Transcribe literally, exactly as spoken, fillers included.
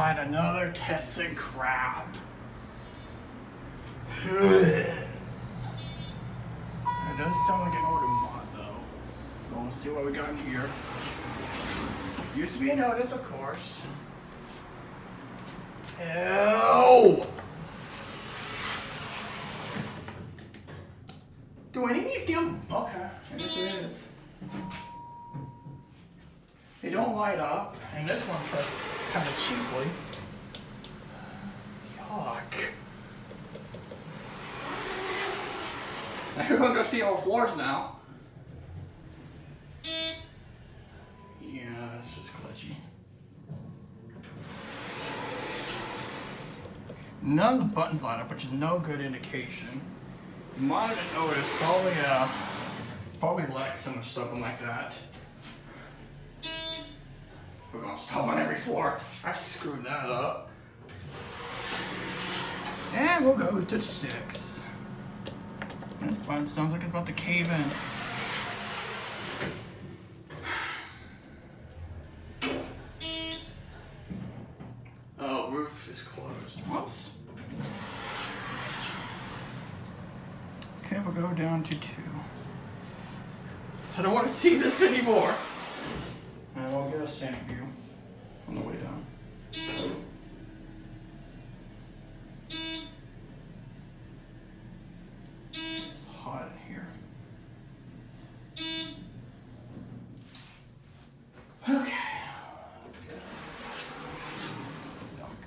god, another ThyssenKrapp. It does sound like an older mod though. So we'll see what we got in here. Used to be an Otis, of course. Ew! Do any of these damn... Okay, I guess it is. They don't light up, and this one pressed kind of cheaply. Yuck. Everyone go see all floors now. Yeah, it's just glitchy. None of the buttons light up, which is no good indication. Mine and Otis probably uh probably lack so much something like that. We're gonna stop on every floor. I screwed that up. And we'll go to six. This button sounds like it's about to cave in. Oh, roof is closed. Whoops. Okay, we'll go down to two. I don't want to see this anymore. And we'll get a standing view on the way down. It's hot in here. Okay. Let's get duck.